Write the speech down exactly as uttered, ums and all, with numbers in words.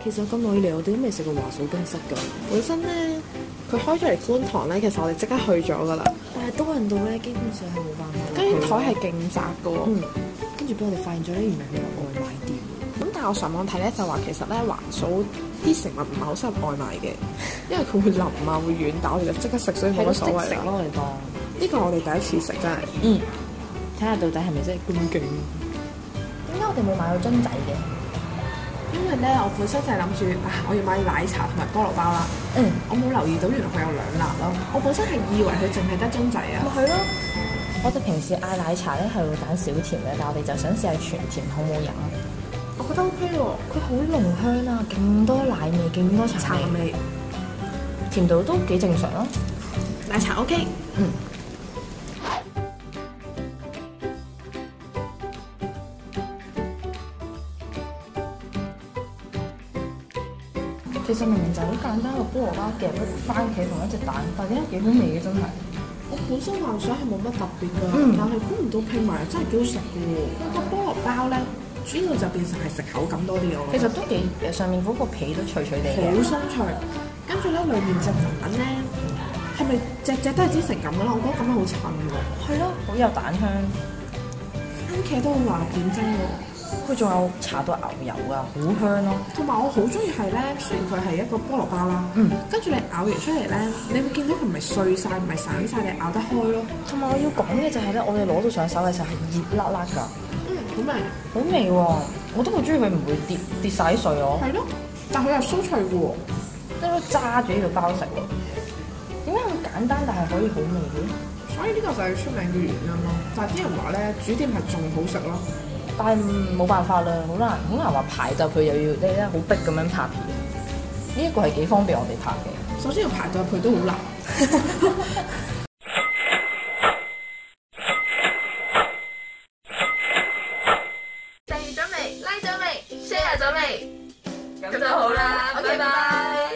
其實咁耐以嚟，我哋都未食過華嫂冰室㗎。本身咧，佢開咗嚟觀塘咧，其實我哋即刻去咗㗎啦。但係多人到咧，基本上係冇辦法。跟住台係勁窄㗎喎。嗯。跟住俾我哋發現咗咧，原來佢有外賣店。咁但係我上網睇咧，就話其實咧華嫂啲食物唔係好適合外賣嘅，因為佢會腍啊，會軟，但我哋就即刻食，所以冇乜所謂啦。我哋當呢個我哋第一次食真係。嗯。睇下到底係咪真係咁勁？ 點解我哋冇買到樽仔嘅？ 因為咧，我本身就係諗住啊，我要買奶茶同埋菠蘿包啦。嗯。我冇留意到原來佢有兩辣咯。我本身係以為佢淨係得樽仔啊。 咪係咯。我哋平時嗌奶茶咧係會揀少甜嘅，但我哋就想試下全甜，好唔好飲？ 我覺得 OK 喎， 佢好濃香啊，勁多奶味，勁多茶味，甜度都幾正常咯。 奶茶 OK。嗯。 其實明明就係好簡單個菠蘿包夾一番茄同一隻蛋，但係點解幾好味嘅真係？ 我本身幻想係冇乜特別㗎， 嗯、 但係估唔到拼埋真係幾好食嘅喎。佢個菠蘿包咧，主要就變成係食口感多啲咯。 其實都幾誒，上面嗰個皮都脆脆地嘅， 好鬆脆。跟住咧，裏面隻蛋咧，係咪隻隻都係煎成咁嘅咧？我覺得咁樣好襯喎。 係咯，好有蛋香。 番茄都好辣點睛喎。 佢仲有搽到牛油啊，好香咯！ 同埋我好中意係咧，雖然佢係一個菠蘿包啦，嗯，跟住你咬完出嚟咧，你會見到佢唔係碎晒，唔係散晒，你咬得開咯。 同埋我要講嘅就係咧，我哋攞到上手嘅時候係熱辣辣㗎， 嗯，好味， 好味喎！我都好中意佢唔會跌跌曬碎咯。 係咯，但佢又酥脆嘅喎， 即係揸住呢個包食喎。點解咁簡單但係可以好味嘅？ 所以呢個就係出名嘅原因咯。但係啲人話咧，煮店係仲好食咯。 但係冇辦法啦，好難好難話排隊，佢又要咧咧好逼咁樣拍片。呢一個係幾方便我哋拍嘅。 首先要排隊入去都好難。 訂閱咗未？Like 咗未？Share 咗未？咁就好啦，拜拜。